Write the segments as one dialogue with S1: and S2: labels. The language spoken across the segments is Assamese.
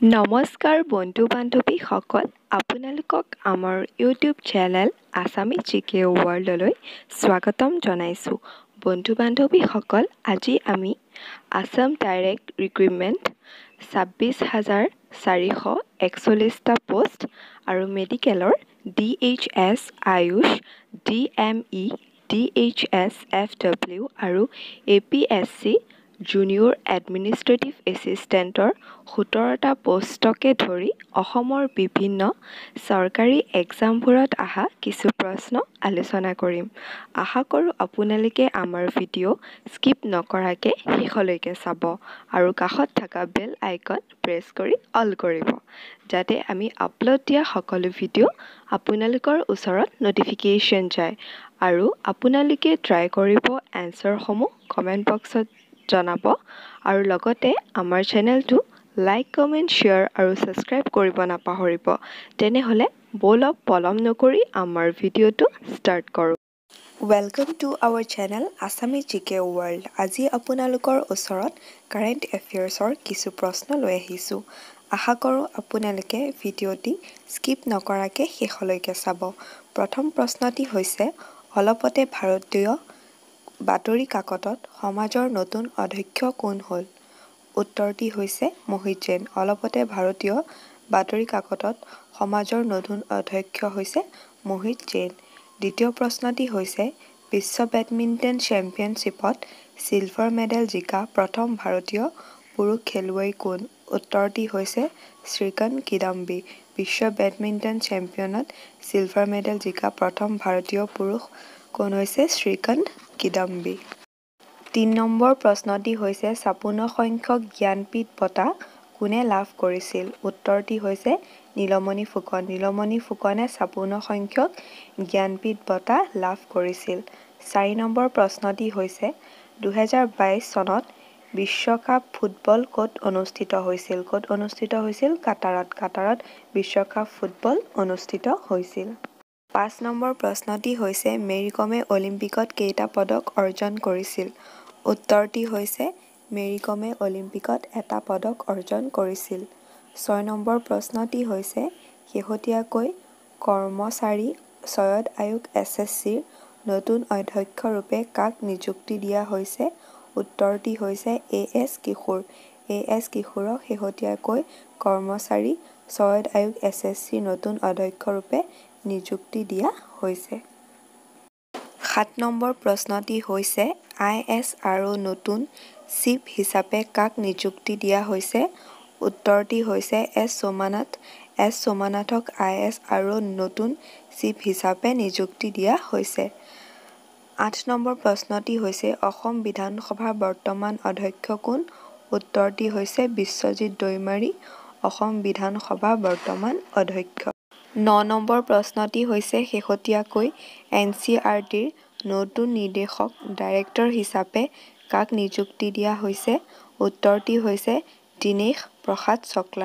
S1: নমস্কাৰ বন্ধু বান্ধৱীসকল আপোনালোকক আমাৰ ইউটিউব চেনেল আছামী জিকে ৱৰ্ল্ডলৈ স্বাগতম জনাইছোঁ বন্ধু বান্ধৱীসকল আজি আমি আছাম ডাইৰেক্ট ৰিক্ৰুইটমেণ্ট ২৬,৪৪১টা পোষ্ট আৰু মেডিকেলৰ DHS Ayush DME DHS FW আৰু APSC জুনিয়ৰ এডমিনিষ্ট্ৰেটিভ এছিষ্টেণ্টৰ ১৭টা পোষ্টকে ধৰি অসমৰ বিভিন্ন চৰকাৰী এক্সামবোৰত অহা কিছু প্ৰশ্ন আলোচনা কৰিম। আশা কৰোঁ আপোনালোকে আমাৰ ভিডিঅ' স্কিপ নকৰাকৈ শেষলৈকে চাব আৰু কাষত থকা বেল আইকন প্ৰেছ কৰি অল কৰিব যাতে আমি আপলোড দিয়া সকলো ভিডিঅ' আপোনালোকৰ ওচৰত ন'টিফিকেশ্যন যায় আৰু আপোনালোকে ট্ৰাই কৰিব এনচাৰসমূহ কমেণ্ট বক্সত জনাব আৰু লগতে আমাৰ চেনেলটো লাইক কমেণ্ট শ্বেয়াৰ আৰু ছাবস্ক্ৰাইব কৰিব নাপাহৰিব তেনেহ'লে ব'লক পলম নকৰি আমাৰ ভিডিঅ'টো ষ্টাৰ্ট কৰোঁ welcome to our channel Assami GK world আজি আপোনালোকৰ ওচৰত কাৰেণ্ট এফেয়াৰ্ছৰ কিছু প্ৰশ্ন লৈ আহিছোঁ আশা কৰোঁ আপোনালোকে ভিডিঅ'টি স্কিপ নকৰাকৈ শেষলৈকে চাব প্ৰথম প্ৰশ্নটি হৈছে অলপতে ভাৰতীয় বাতৰি কাকতত সমাজৰ নতুন অধ্যক্ষ কোন হ'ল উত্তৰটি হৈছে মোহিত জৈন অলপতে ভাৰতীয় বাতৰি কাকতত সমাজৰ নতুন অধ্যক্ষ হৈছে মোহিত জৈন দ্বিতীয় প্ৰশ্নটি হৈছে বিশ্ব বেডমিণ্টন চেম্পিয়নশ্বিপত চিলভাৰ মেডেল জিকা প্ৰথম ভাৰতীয় পুৰুষ খেলুৱৈ কোন উত্তৰটি হৈছে শ্ৰীকান্ত কিদাম্বি বিশ্ব বেডমিণ্টন চেম্পিয়নত চিলভাৰ মেডেল জিকা প্ৰথম ভাৰতীয় পুৰুষ কোন হৈছে শ্ৰীকান্ত কিদাম্বি ৩ নম্বৰ প্ৰশ্নটি হৈছে ৫৬ সংখ্যক জ্ঞানপীঠ বঁটা কোনে লাভ কৰিছিল উত্তৰটি হৈছে নীলমণি ফুকন নীলমণি ফুকনে ৫৬ সংখ্যক জ্ঞানপীঠ বঁটা লাভ কৰিছিল ৪ নম্বৰ প্ৰশ্নটি হৈছে ২০২২ চনত বিশ্বকাপ ফুটবল ক'ত অনুষ্ঠিত হৈছিল কাটাৰত বিশ্বকাপ ফুটবল অনুষ্ঠিত হৈছিল ৫ নম্বৰ প্ৰশ্নটি হৈছে মেৰী কমে অলিম্পিকত কেইটা পদক অৰ্জন কৰিছিল উত্তৰটি হৈছে মেৰী কমে অলিম্পিকত এটা পদক অৰ্জন কৰিছিল ৬ নম্বৰ প্ৰশ্নটি হৈছে শেহতীয়াকৈ কৰ্মচাৰী চয়ন আয়োগ SSCৰ নতুন অধ্যক্ষ ৰূপে কাক নিযুক্তি দিয়া হৈছে উত্তৰটি হৈছে AS কিশোৰক শেহতীয়াকৈ কৰ্মচাৰী চয়ন আয়োগ SSCৰ নতুন অধ্যক্ষ ৰূপে নিযুক্তি দিয়া হৈছে ৭ নম্বৰ প্ৰশ্নটি হৈছে ISRO নতুন চিফ হিচাপে কাক নিযুক্তি দিয়া হৈছে উত্তৰটি হৈছে S সোমনাথক ISRO নতুন চিফ হিচাপে নিযুক্তি দিয়া হৈছে ৮ নম্বৰ প্ৰশ্নটি হৈছে অসম বিধানসভাৰ বৰ্তমান অধ্যক্ষ কোন উত্তৰটি হৈছে বিশ্বজিৎ দৈমাৰী অসম বিধানসভাৰ বৰ্তমান অধ্যক্ষ ৯ নম্বৰ প্ৰশ্নটি হৈছে শেহতীয়াকৈ NCERTৰ নতুন নিৰ্দেশক ডাইৰেক্টৰ হিচাপে কাক নিযুক্তি দিয়া হৈছে উত্তৰটি হৈছে দীনেশ প্ৰসাদ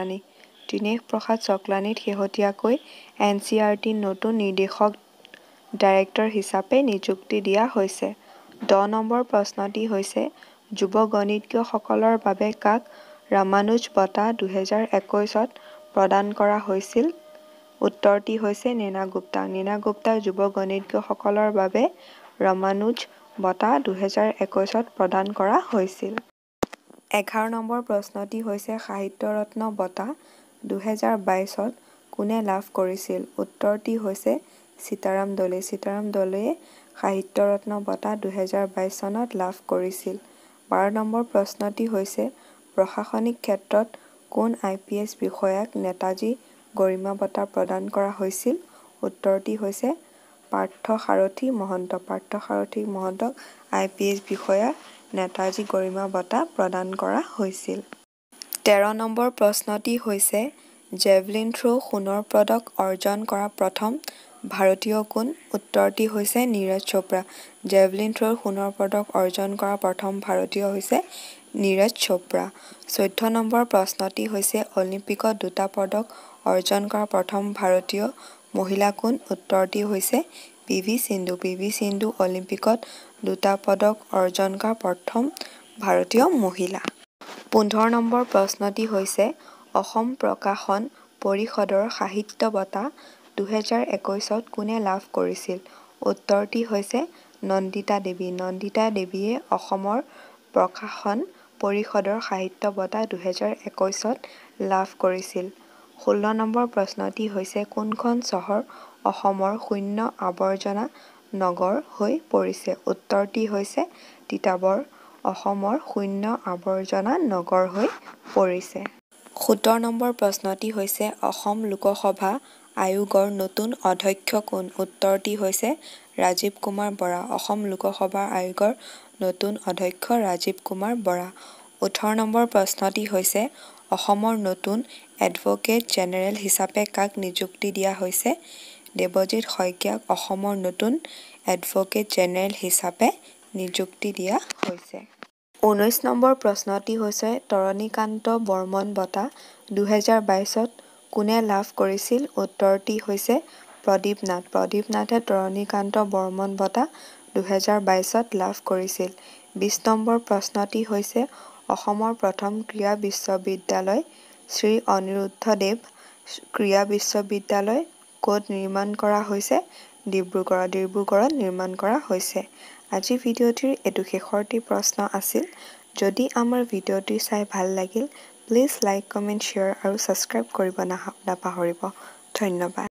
S1: চকলানীক শেহতীয়াকৈ NCERTৰ নতুন নিৰ্দেশক ডাইৰেক্টৰ হিচাপে নিযুক্তি দিয়া হৈছে ১০ নম্বৰ প্ৰশ্নটি হৈছে যুৱ গণিতজ্ঞসকলৰ বাবে কাক ৰামানুজ বঁটা ২০২১ত প্ৰদান কৰা হৈছিল উত্তৰটি হৈছে নীনা গুপ্তা যুৱ গণিতজ্ঞসকলৰ বাবে ৰামানুজ বঁটা ২০২১ত প্ৰদান কৰা হৈছিল ১১ নম্বৰ প্ৰশ্নটি হৈছে সাহিত্য ৰত্ন বঁটা ২০২২ত কোনে লাভ কৰিছিল উত্তৰটি হৈছে সীতাৰাম দলৈয়ে সাহিত্য ৰত্ন বঁটা ২০২২ চনত লাভ কৰিছিল ১২ নম্বৰ প্ৰশ্নটি হৈছে প্ৰশাসনিক ক্ষেত্ৰত কোন IPS বিষয়াক নেতাজী গৰিমা বঁটা প্ৰদান কৰা হৈছিল উত্তৰটি হৈছে পাৰ্থসাৰথী মহন্তক IPS বিষয়া নেতাজী গৰিমা বঁটা প্ৰদান কৰা হৈছিল ১৩ নম্বৰ প্ৰশ্নটি হৈছে জেভলিন থ্ৰ সোণৰ পদক অৰ্জন কৰা প্ৰথম ভাৰতীয় কোন উত্তৰটি হৈছে নীৰজ চোপ্ৰা জেভলিন থ্ৰৰ সোণৰ পদক অৰ্জন কৰা প্ৰথম ভাৰতীয় হৈছে নীৰজ চোপ্ৰা ১৪ নম্বৰ প্ৰশ্নটি হৈছে অলিম্পিকত ২টা পদক অৰ্জন কৰা প্ৰথম ভাৰতীয় মহিলা কোন উত্তৰটি হৈছে PV সিন্ধু অলিম্পিকত ২টা পদক অৰ্জন কৰা প্ৰথম ভাৰতীয় মহিলা ১৫ নম্বৰ প্ৰশ্নটি হৈছে অসম প্ৰকাশন পৰিষদৰ সাহিত্য বঁটা 2021ত কোনে লাভ কৰিছিল? উত্তৰটি হৈছে নন্দিতা দেৱী। নন্দিতা দেৱীয়ে অসমৰ প্ৰকাশন পৰিষদৰ সাহিত্য বঁটা 2021ত লাভ কৰিছিল। 16 নম্বৰ প্ৰশ্নটি হৈছে কোনখন চহৰ অসমৰ শূন্য আৱৰ্জনা নগৰ হৈ পৰিছে? উত্তৰটি হৈছে তিতাবৰ অসমৰ শূন্য আৱৰ্জনা নগৰ হৈ পৰিছে। 17 নম্বৰ প্ৰশ্নটি হৈছে অসম লোকসভা আয়োগৰ নতুন অধ্যক্ষ কোন? উত্তৰটি হৈছে ৰাজীৱ কুমাৰ বৰা। অসম লোকসভা আয়োগৰ নতুন অধ্যক্ষ ৰাজীৱ কুমাৰ বৰা। 18 নম্বৰ প্ৰশ্নটি হৈছে অসমৰ নতুন এডভোকেট জেনেৰেল হিচাপে কাক নিযুক্তি দিয়া হৈছে? দেৱজিৎ শইকীয়াক অসমৰ নতুন এডভোকেট জেনেৰেল হিচাপে নিযুক্তি দিয়া হৈছে। 19 নম্বৰ প্ৰশ্নটি হৈছে তৰণীকান্ত বৰ্মন বঁটা 2022ত কোনে লাভ কৰিছিল? উত্তৰটি হৈছে প্ৰদীপ নাথ। প্ৰদীপ নাথে তৰণীকান্ত বৰ্মন বঁটা 2022ত লাভ কৰিছিল। 20 নম্বৰ প্ৰশ্নটি হৈছে অসমৰ প্ৰথম ক্ৰীড়া বিশ্ববিদ্যালয় শ্ৰী অনিৰুদ্ধদেৱ ক্ৰীড়া বিশ্ববিদ্যালয় ক'ত নিৰ্মাণ কৰা হৈছে? ডিব্ৰুগড়ত নিৰ্মাণ কৰা হৈছে। আজিৰ ভিডিঅ'টিৰ এইটো শেষৰটি প্ৰশ্ন আছিল। যদি আমাৰ ভিডিঅ'টি চাই ভাল লাগিল প্লিজ লাইক কমেণ্ট শ্বেয়াৰ আৰু ছাবস্ক্ৰাইব কৰিব নাপাহৰিব। ধন্যবাদ।